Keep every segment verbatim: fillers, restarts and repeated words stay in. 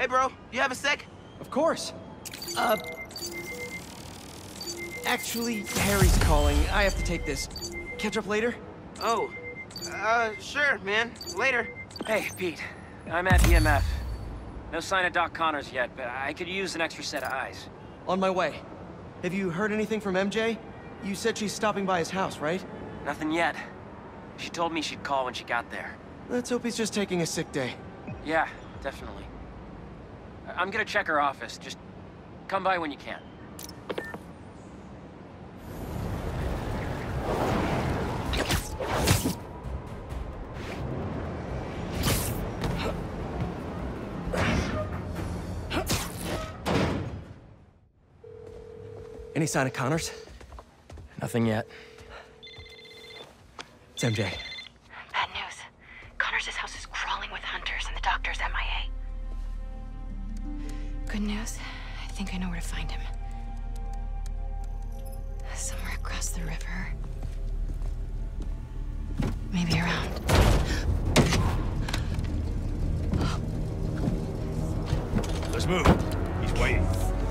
Hey, bro, you have a sec? Of course. Uh... Actually, Harry's calling. I have to take this. Catch up later? Oh, uh, sure, man. Later. Hey, Pete. I'm at E M F. No sign of Doc Connors yet, but I could use an extra set of eyes. On my way. Have you heard anything from M J? You said she's stopping by his house, right? Nothing yet. She told me she'd call when she got there. Let's hope he's just taking a sick day. Yeah, definitely. I- I'm gonna check her office. Just come by when you can. Any sign of Connors? Nothing yet. It's M J. Bad news. Connors' house is crawling with hunters and the doctor's M I A. Good news. I think I know where to find him. Somewhere across the river. Maybe around. Let's move. He's waiting.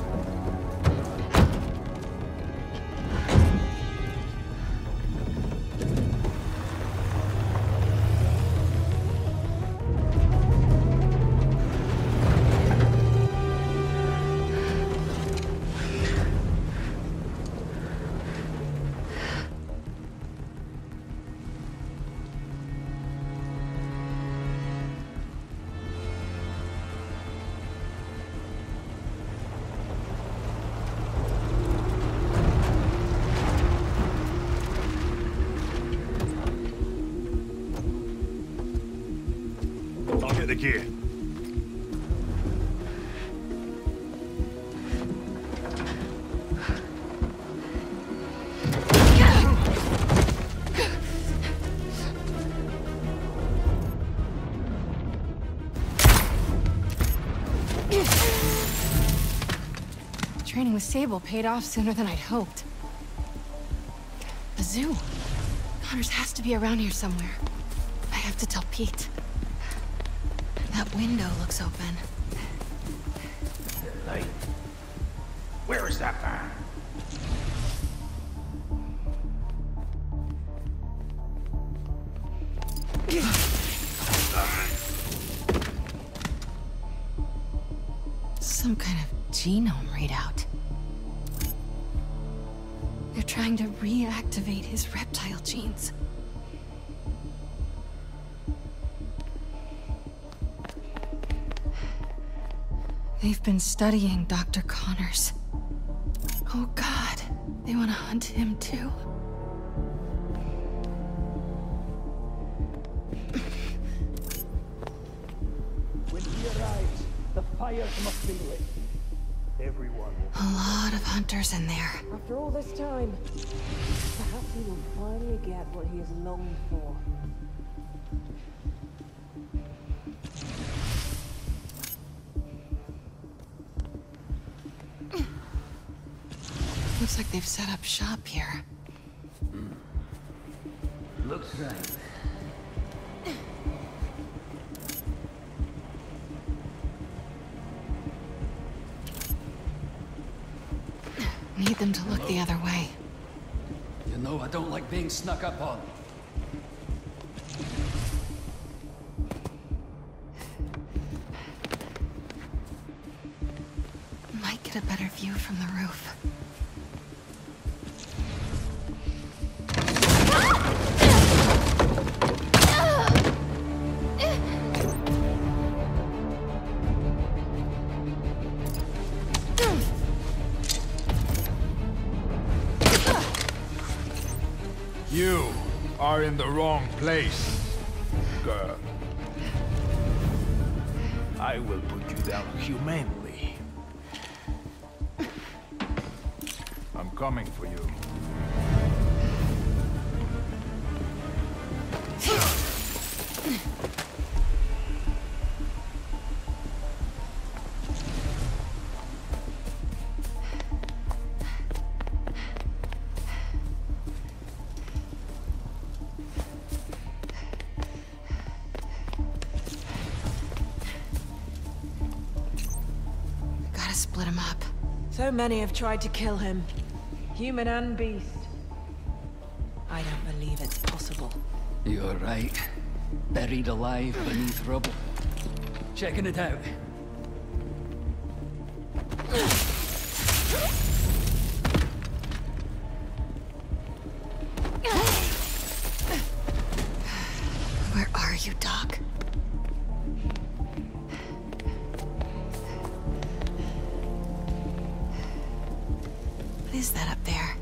I'll get the gear. Training with Sable paid off sooner than I'd hoped. A zoo. Connors has to be around here somewhere. I have to tell Pete. That window looks open. Hey, where is that man? Some kind of genome readout. They're trying to reactivate his reptile genes. They've been studying Doctor Connors. Oh God, they want to hunt him too? When he arrives, the fires must be lit. Everyone will... A lot of hunters in there. After all this time, perhaps he will finally get what he has longed for. Looks like they've set up shop here. Looks right. Need them to look the other way. You know I don't like being snuck up on. Might get a better view from the roof. You are in the wrong place, girl. I will put you down humanely. I'm coming for you. split him up. So many have tried to kill him. Human and beast. I don't believe it's possible. You're right. Buried alive beneath rubble. Checking it out. Where are you, Doc? What is that up there?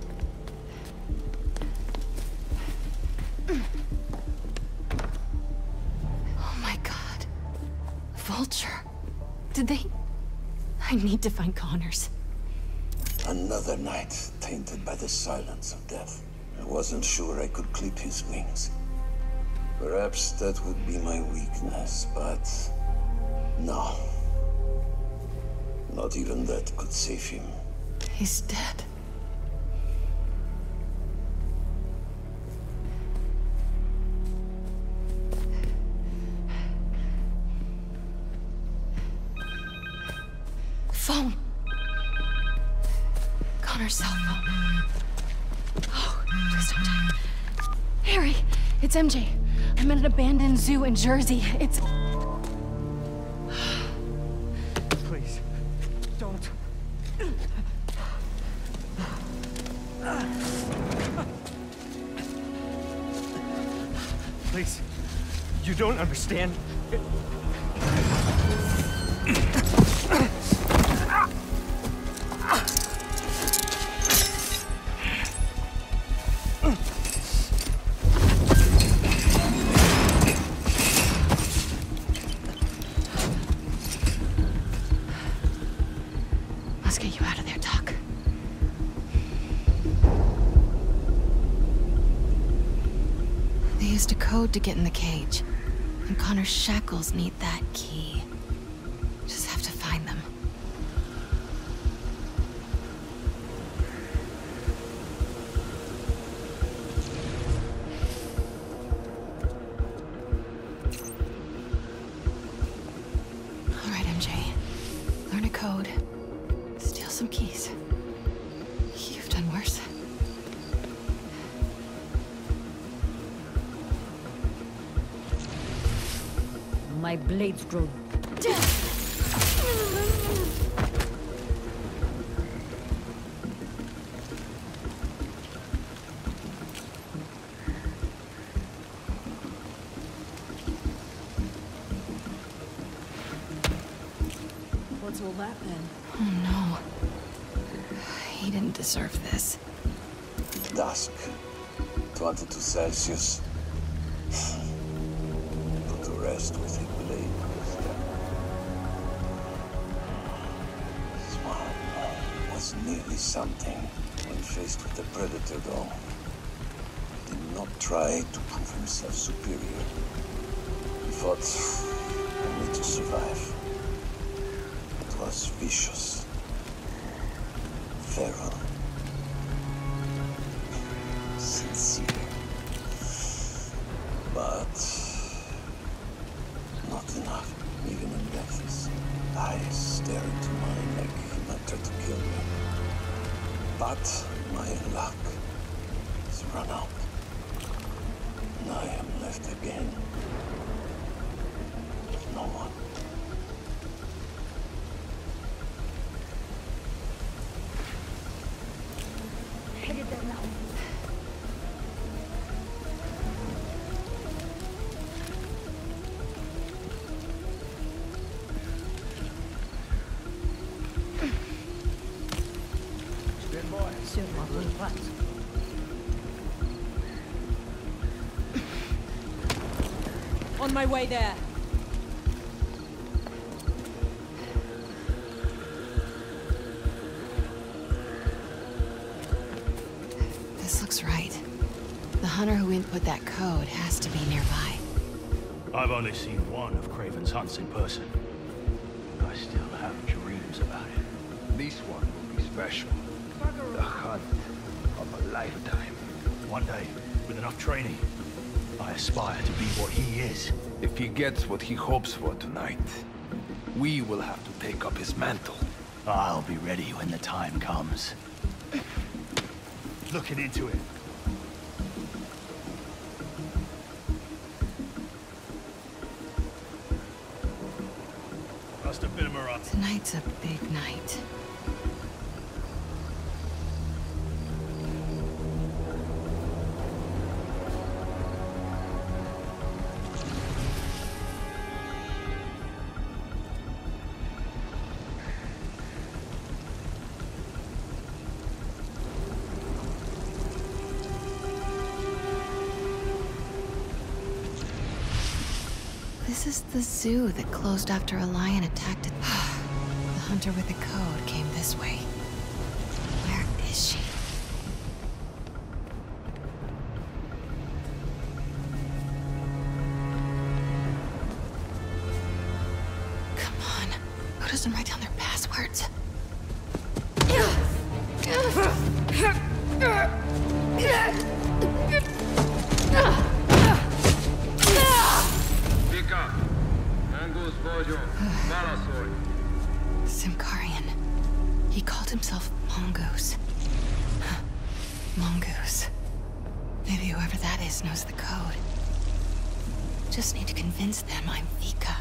Oh my god. Vulture. Did they... I need to find Connors. Another night tainted by the silence of death. I wasn't sure I could clip his wings. Perhaps that would be my weakness, but... no. Not even that could save him. He's dead. Phone. Connor's cell phone. Oh, just in time. Harry, it's M J. I'm at an abandoned zoo in Jersey. It's... Please, don't. Please, you don't understand. Let's get you out of there, Doc. They used a code to get in the cage. And Connor's shackles need that key. Just have to find them. All right, M J. Learn a code. Steal some keys. You've done worse. My blades grow. What's all that then? Oh no. He didn't deserve this. Dusk. twenty-two Celsius. Put to rest with a blade. Swarm was nearly something when faced with the Predator, though. He did not try to prove himself superior. He fought only to survive. It was vicious. Feral. Sincere. But not enough. Even in death, his eyes stare into mine like he might try to kill me. But my luck has run out. And I am left again with no one. On my way there. This looks right. The hunter who input that code has to be nearby. I've only seen one of Craven's hunts in person. I still have dreams about it. This one will be special. The hunt of a lifetime. One day, with enough training, I aspire to be what he is. If he gets what he hopes for tonight, we will have to take up his mantle. I'll be ready when the time comes. Looking into it. Must have been a mirage. Tonight's a big night. This is the zoo that closed after a lion attacked it. The hunter with the code came this way. Where is she? Come on. Who doesn't write down their passwords? Simkarian. He called himself Mongoose. Mongoose. Maybe whoever that is knows the code. Just need to convince them I'm Vika.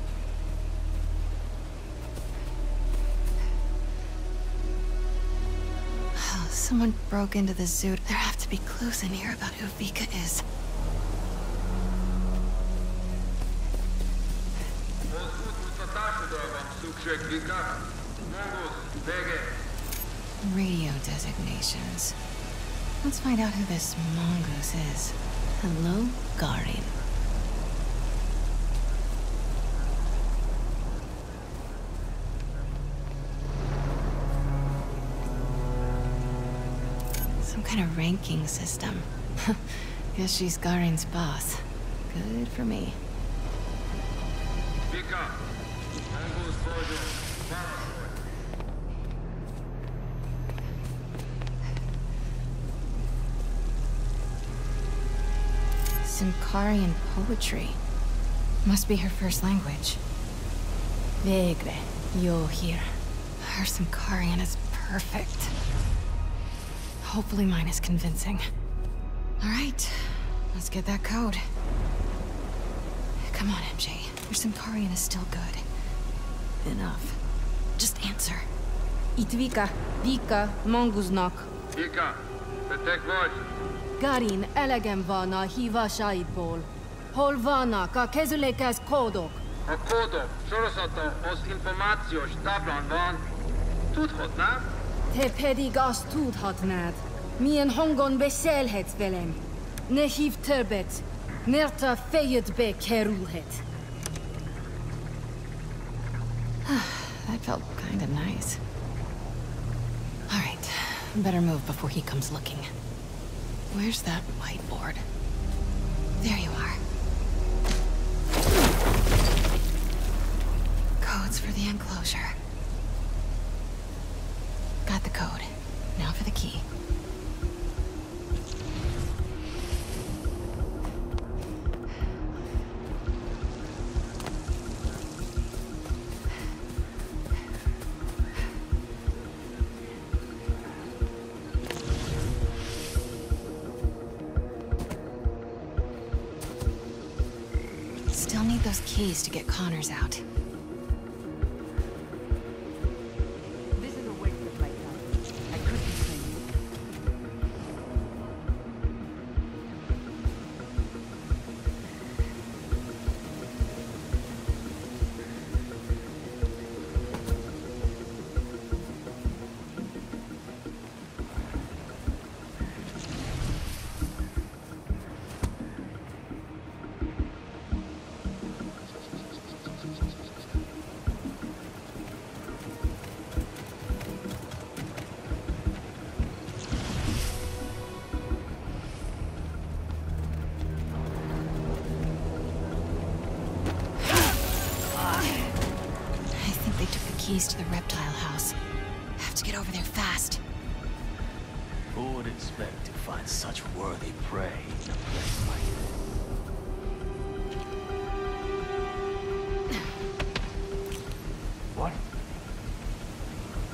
Someone broke into the zoo. There have to be clues in here about who Vika is. Radio designations. Let's find out who this mongoose is. Hello, Garin. Some kind of ranking system. Guess she's Garin's boss. Good for me. Simkarian poetry. Must be her first language. Vegre, yo here. Her Simkarian is perfect. Hopefully mine is convincing. All right, let's get that code. Come on, M J. Your Simkarian is still good. Enough. Just answer. Itvika, Vika, Monguznak. Vika, betek vagy? Garin, elegem van a hívásaidból. Hol vannak a kezülékhez kódok? A kódok sorozata az információs táblán van. Tudhatnád? Te pedig azt tudhatnád. Milyen hangon beszélhetsz velem. Ne hív többet, mert a fejedbe kerülhet. That felt kind of nice. All right, better move before he comes looking. Where's that whiteboard? There you are. Codes for the enclosure. Got the code. Now for the key. Still need those keys to get Connors out. This is a waste of my time. I could be saying. Keys to the reptile house. Have to get over there fast. Who would expect to find such worthy prey in a place like this? What?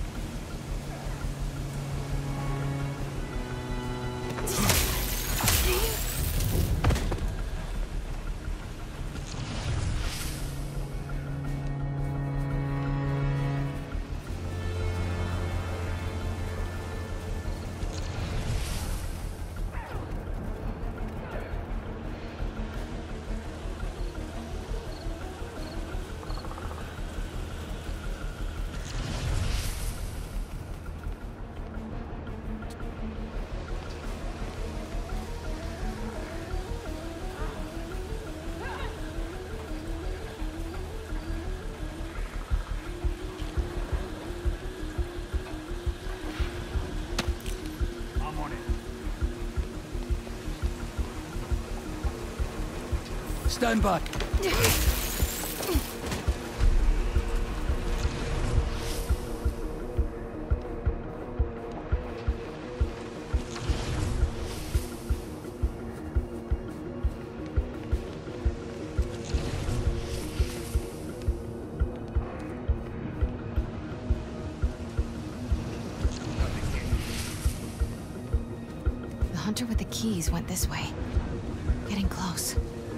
Stand back. The hunter with the keys went this way. Getting close.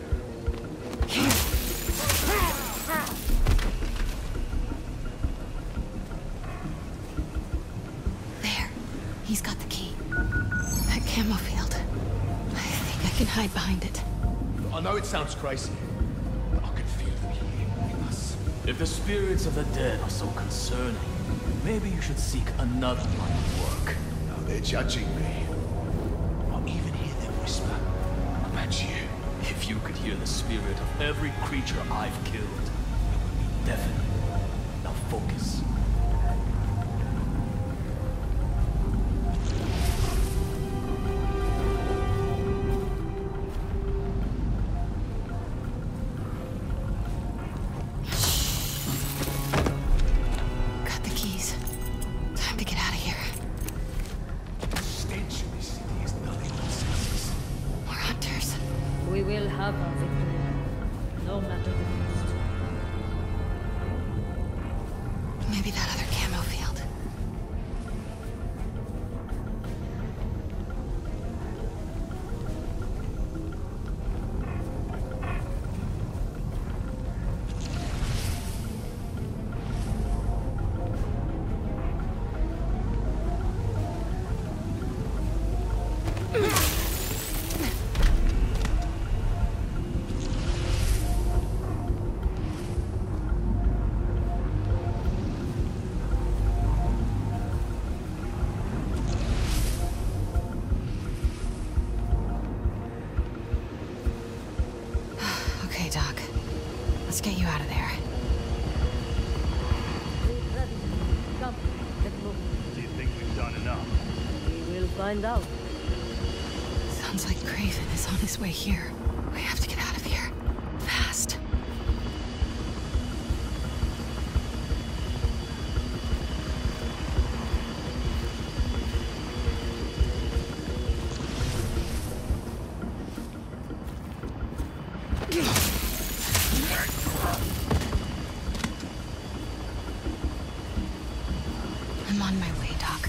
There. He's got the key. That camo field. I think I can hide behind it. I know it sounds crazy, but I can feel them here with us. If the spirits of the dead are so concerning, maybe you should seek another line of work. Now they're judging me. I'll even hear them whisper about you. If you could hear the spirit of every creature I've killed, it would be deafening. Now focus. Got the keys. Time to get out of here. The stench of this city is nothing but senseless. More hunters. We will have our victory, no matter the cost. Maybe that other camo field. Okay, Doc. Let's get you out of there. Come, let's move. Do you think we've done enough? We will find out. Sounds like Craven is on his way here. We have to get out of here. Fast. I'm on my way, Doc.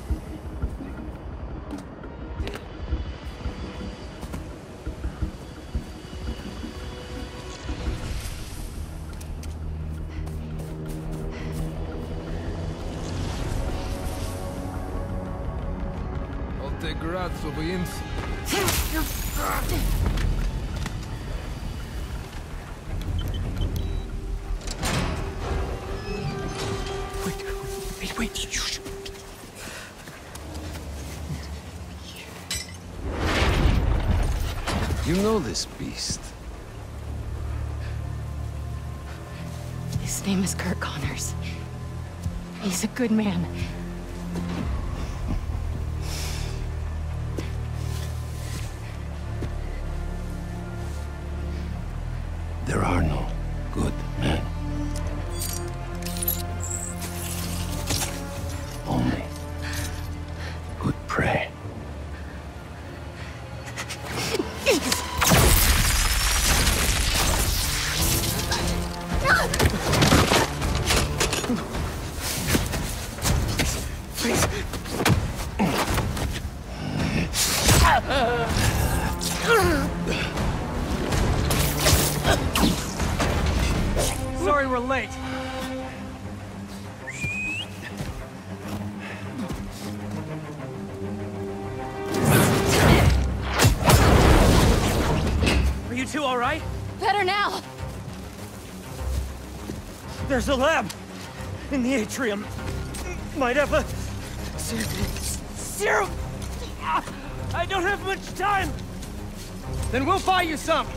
I'll take rats over ins. Wait, wait, shh. You know this beast. His name is Kurt Connors. He's a good man. There are no good men. Only good prey. Please. Sorry we're late. Are you two all right? Better now! There's a lab in the atrium. Might have a serum. I don't have much time. Then we'll buy you some!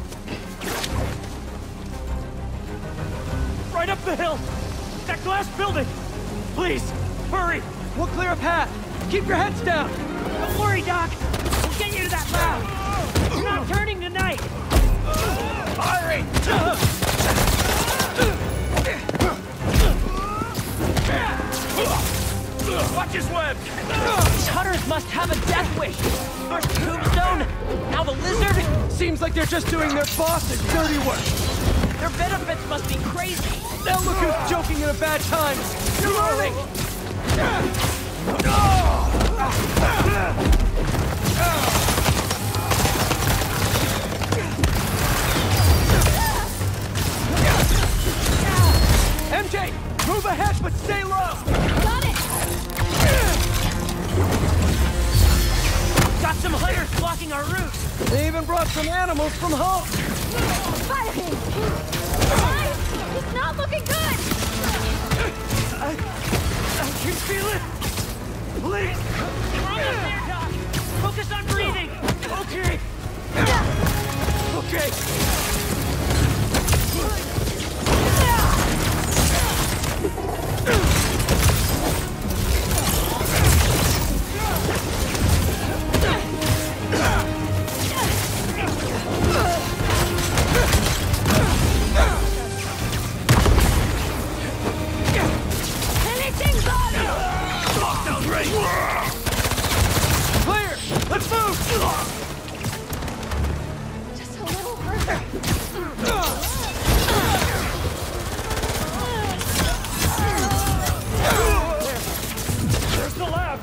Right up the hill. That glass building. Please, hurry. We'll clear a path. Keep your heads down! Don't worry, Doc. We'll get you to that lab. You're not turning tonight. Seems like they're just doing their boss's dirty work. Their benefits must be crazy. Now look who's joking at a bad time. You're learning. M J, move ahead, but stay low. Got it. Got some hunters blocking our route. They even brought some animals from home. Fire him. Guys, it's not looking good. I, I can feel it. Please. We're almost there, Doc. Focus on breathing. Okay. Okay. Anything's on! Lockdown ready. Clear. Let's move. Just a little further. There's the lab.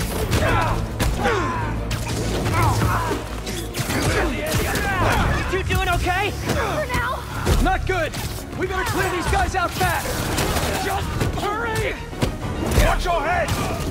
You two doing okay? For now. Not good. We better clear these guys out fast. Just hurry. Watch your head!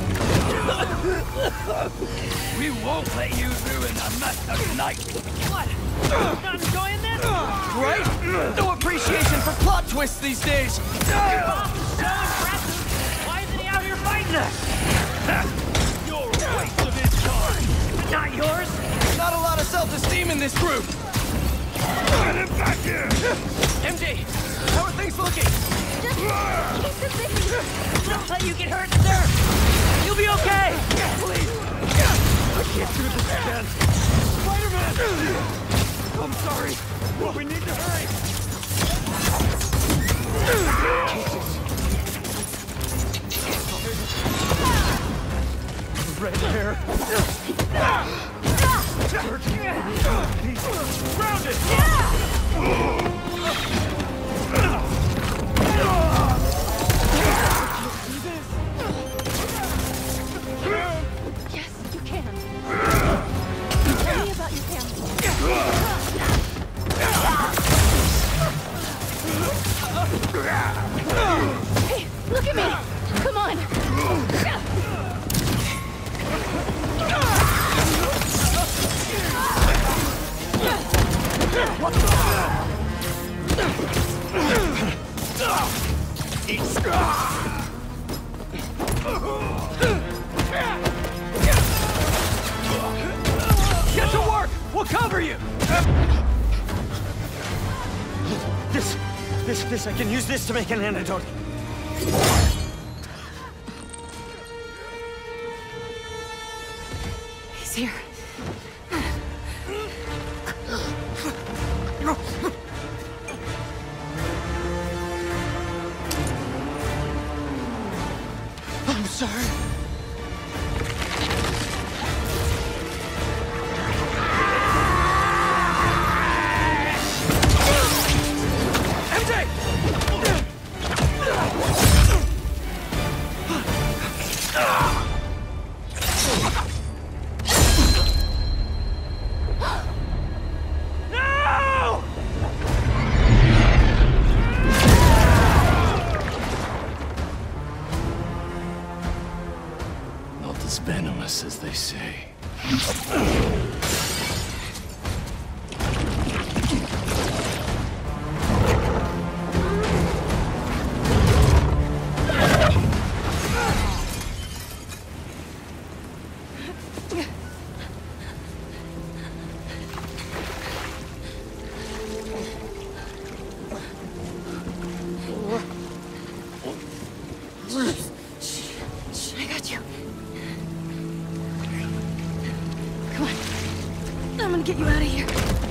We won't let you ruin a mess tonight. What? Not enjoying this? Right? No appreciation for plot twists these days. Your boss is so impressive. Why isn't he out here fighting us? You're a waste of his time. Not yours? Not a lot of self-esteem in this group. Get him back here! M J, how are things looking? Just keep the busy. Don't let you get hurt, sir. You'll be okay. Please. I can't do this again. Spider-Man! I'm sorry, but we need to hurry. Red hair. Grounded! Yes, you can. Tell me about your family. Hey, look at me! Come on! Get to work! We'll cover you! This, this, this, I can use this to make an antidote. He's here. I'm sorry. M J! Not as venomous as they say. I got you. Come on. I'm gonna get you out of here.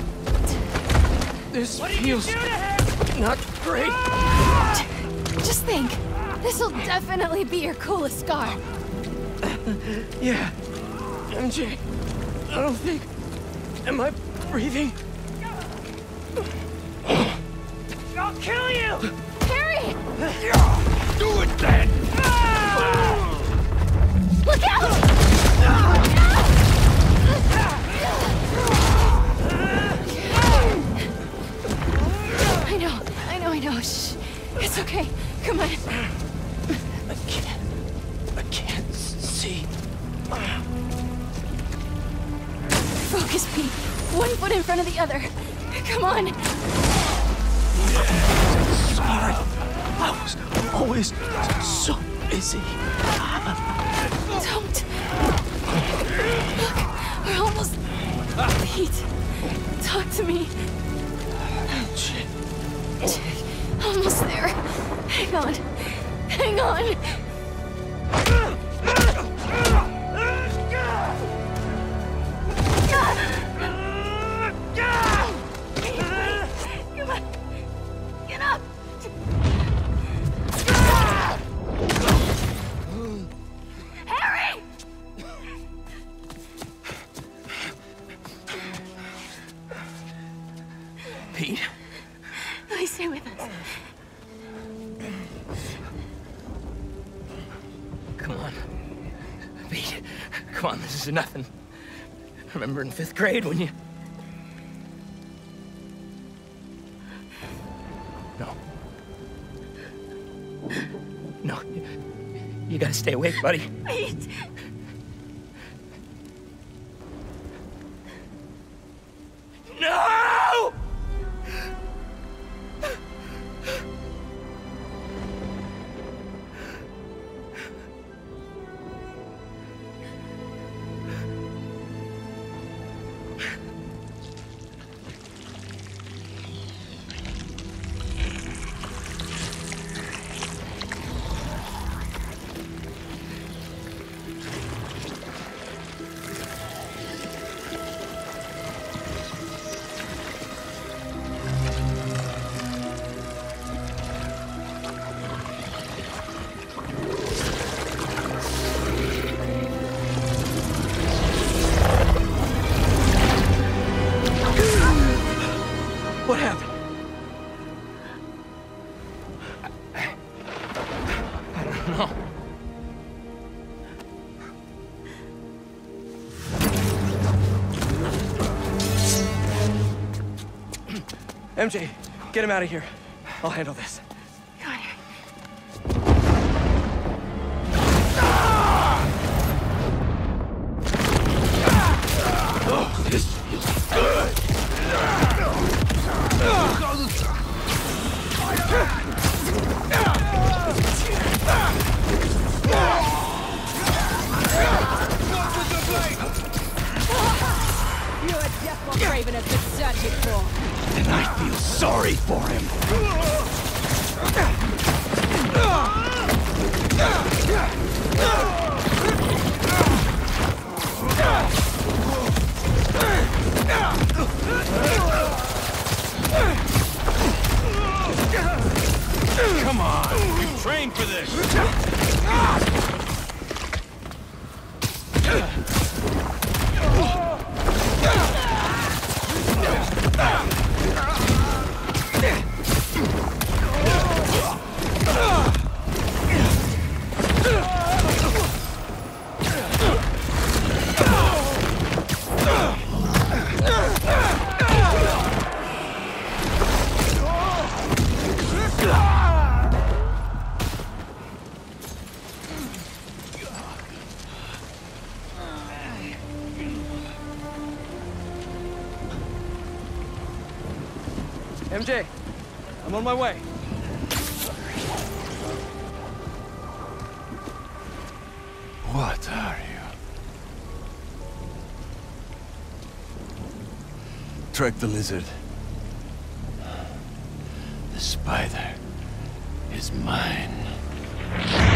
This What did feels you do to him? not great. Just think. This'll definitely be your coolest scar. Yeah. M J, I don't think... Am I breathing? I'll kill you! Harry! Do it then! Look out! I know, I know, I know. Shh. It's okay. Come on. I can't. I can't see. Focus, Pete. One foot in front of the other. Come on. Sorry. I was always so busy. Don't. Look, we're almost... Pete, talk to me. Almost there. Hang on. Hang on. Come on. Get up. Harry! Pete? Please stay with us. Come on. Pete, come on, this is nothing. Remember in fifth grade when you... No. No. You, you gotta stay awake, buddy. Pete! No! What happened? I, I don't know. M J, get him out of here. I'll handle this. Come on. Oh, this is good. You're a death what Craven has been searching for. And I feel sorry for him. Come on, you trained for this. M J, I'm on my way. What are you? Track the lizard. The spider is mine.